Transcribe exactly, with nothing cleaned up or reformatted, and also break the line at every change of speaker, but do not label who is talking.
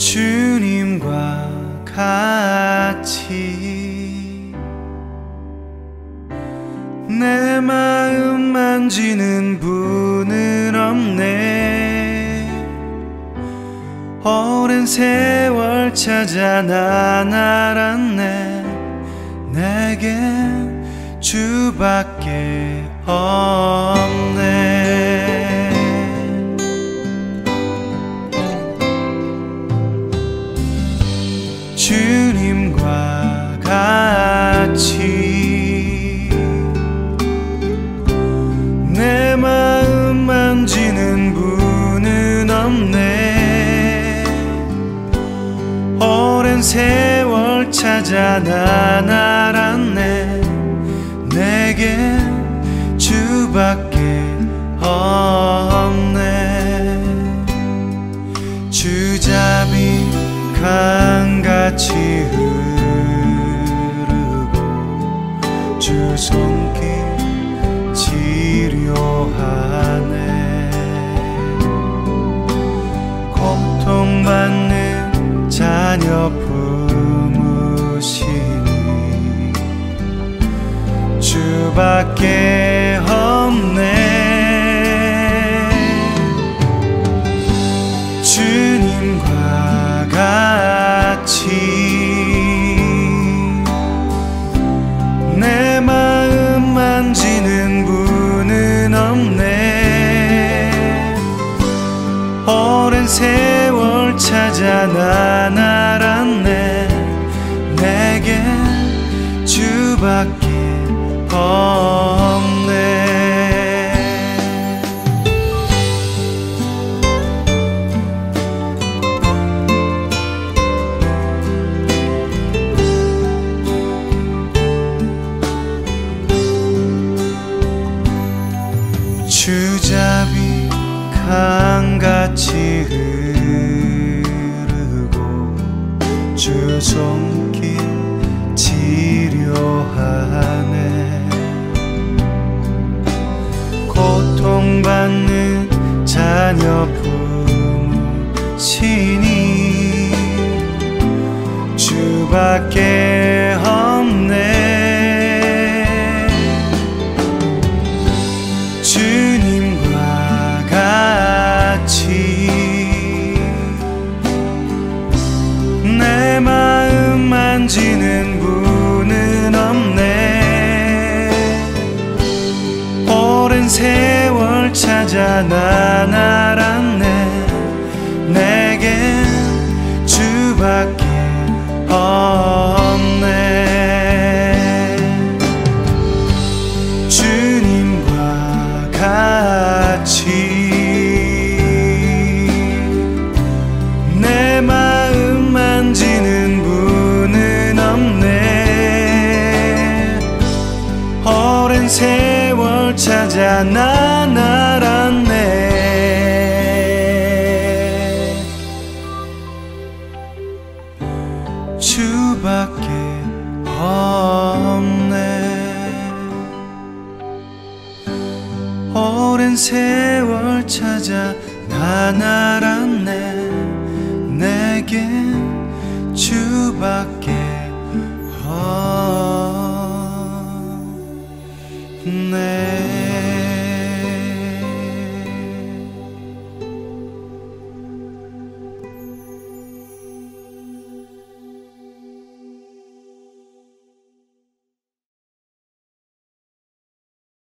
주님과 같이 내 마음 만지는 분은 없네. 오랜 세월 찾아 난 알았네. 내겐 주밖에 없네. 주님과 같이 내 마음 만지는 분은 없네. 오랜 세월 찾아 난 알았네. 내겐 주밖에 없네. 주잡이 강같이 흐르고 주 손길 치료하네. 고통받는 자녀 품으시니 주밖에 없네. 주님과 같이 내 마음 만지는 분은 없네. 오랜 세월 찾아 난 알았네. 내겐 주밖에 없네. 주잡이 강같이 흐르고 주 손길 치료하네. 고통받는 자녀 품으시니 주밖에 없네. 주님과 같이 내 마음 만지는 분은 없네. 오랜 세월 찾아 난 알았네. 내겐 주밖에 없네. 주님과 같이 내 마음 만지는 분은 없네. 오랜 세월 찾아 난 알았네. 주밖에 없네. 오랜 세월 찾아 난 알아